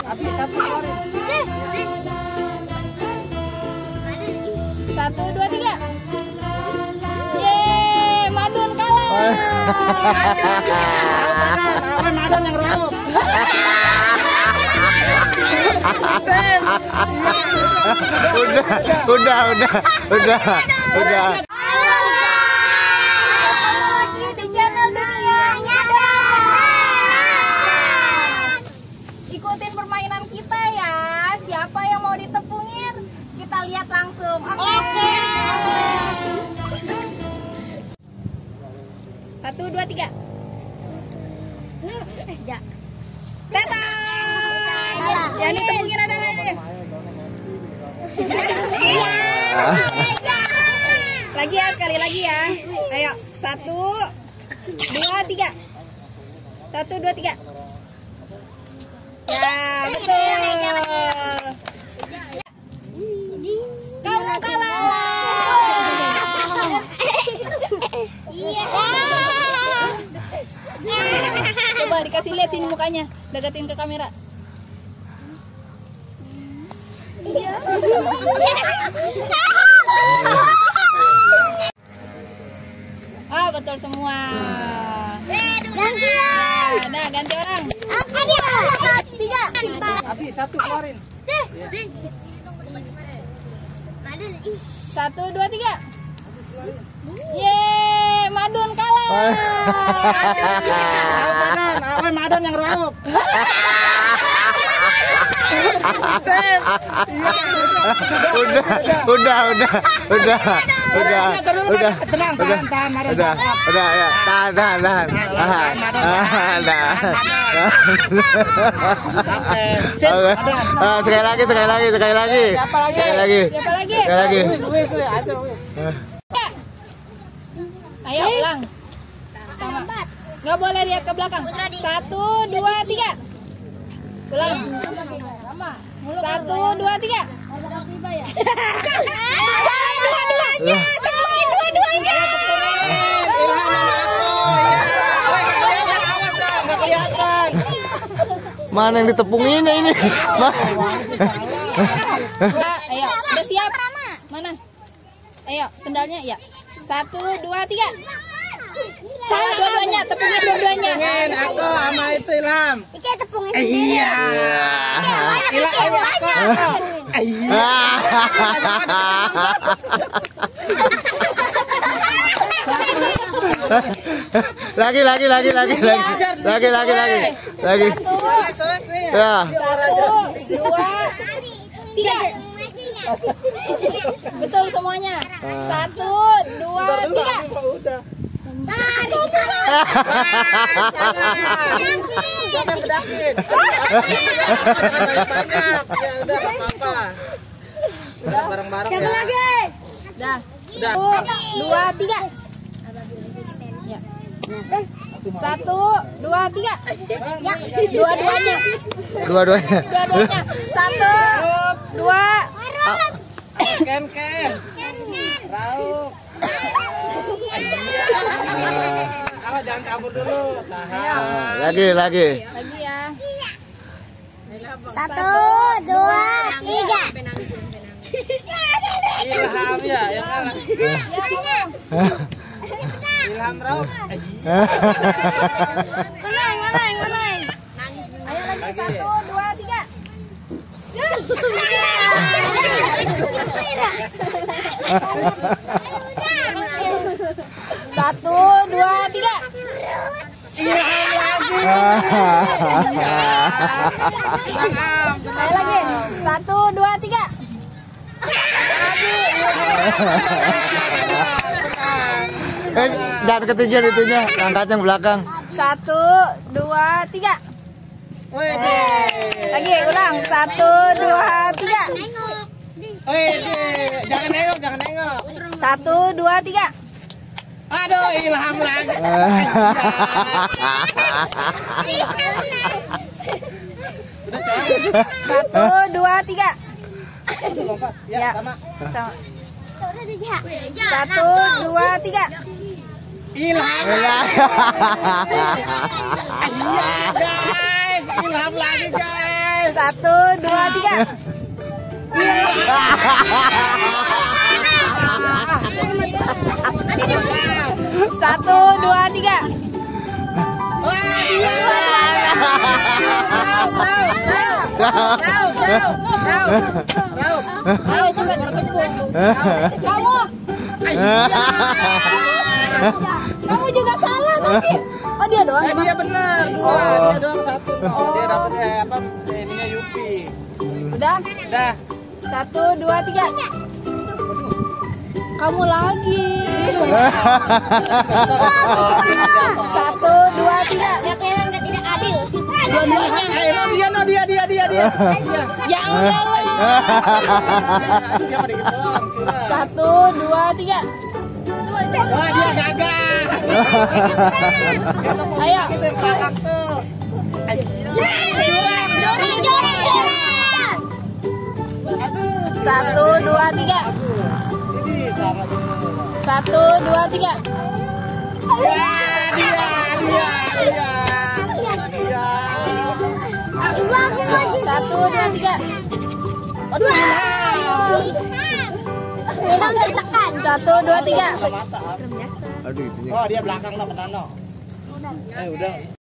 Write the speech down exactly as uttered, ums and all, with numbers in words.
Satu, dua, tiga. Yeay, Madun kalah. Madun yang raup. Udah, udah, udah, udah, udah. Ikutin permainan kita ya. Siapa yang mau ditepungin? Kita lihat langsung. Oke. Okay. Satu, dua, tiga. Ya. Datang. Ya, ini tepungin ada lagi. Lagi ya, sekali lagi ya. Ayo, satu, dua, tiga. Satu, dua, tiga. Ya, betul. Kamu kalah. Coba dikasih lihat ini mukanya, deketin ke kamera. Ah, betul semua. Gantian. Nah, ganti orang. Tiga. Habis satu keluarin. Satu, dua, tiga. Yeay, Madun kalah. Madun, Madun yang raup. Udah, udah, udah, udah, udah, udah, tenang, tahan, tahan, udah, udah, ya, tahan, tahan, tahan, tahan, tahan. Sekali lagi, sekali lagi, sekali lagi, sekali lagi, Siapa lagi? sekali lagi. Ayo ulang. Sama. Nggak boleh lihat ke belakang. Satu, dua, tiga. Ulang. Satu, dua, tiga. Dua-duanya. Tepungin dua-duanya. Mana yang ditepunginnya ini? Ayo, udah siap? Mana? Ayo, sendalnya ya. Satu, dua, tiga. Salah dua-duanya, tepungin dua-duanya. Tepungin aku sama itu Ilham. Iki tepungin. Iya. Ilham, ayo aku. Iya. Lagi, lagi, lagi, lagi, lagi, lagi, lagi, lagi, lagi. Ya. Satu, dua, tiga. Betul semuanya. Satu, dua, tiga. Siapa yang bedakin? Banyak. Ya udah apa-apa. Udah bareng-bareng ya. Dah. Satu, dua, tiga. Ya. Satu, dua, tiga. Dua-duanya. Dua-duanya. Dua-duanya. Satu, dua. Ken Ken. Raup. Awas jangan kabur dulu. Tahan. Lagi, lagi. Lagi ya. Satu, dua, tiga. Ilham ya, yang kalah. Ya, kamu. Ilham Raup. Menang, menang, menang. Ayo lagi. Satu, dua, tiga. Satu, dua, tiga. Ilham lagi. Ayo lagi. Satu, dua, tiga. Eh, jangan ketujuan itunya, angkat yang belakang. Satu, dua, tiga. Wede. Lagi, ulang. Satu, dua, tiga. Wede. Jangan nengok, jangan nengok. Satu, dua, tiga. Aduh, Ilham lagi. Satu, dua, tiga. Lompat. Ya, Ya. sama. Sama. Satu, dua, tiga. Ilham. Iya, guys. Ilham lagi, guys. Satu, dua, tiga. Satu, dua, tiga. Ayo cepat. Kamu. Kamu juga salah tadi. Oh dia doang. Eh, dia benar. Dua, dia doang satu. Oh, dia dapat eh, apa? Ininya Yupi. Udah? Udah. Satu, dua, tiga. Kamu lagi. Satu, dua, tiga. Siapa yang nggak tidak adil? Dua-duanya. Eh, no, dia, no, dia, dia, dia, dia. Ya enggak lah. Dia mah dikit doang, curang. Satu, dua, tiga. Wah, dia gagal. Ayo. Kita yang belakang tuh. Jurang, jurang, jurang. Aduh. Satu, dua, tiga. Ini sama semua. Satu, dua, tiga. Ya, dia, dia, dia. Dia. Satu, dua, tiga. Aduh. Memang tertekan. Satu, dua, tiga. Mata. Aduh itunya. Oh, dia belakang lah, Menano. Eh, udah.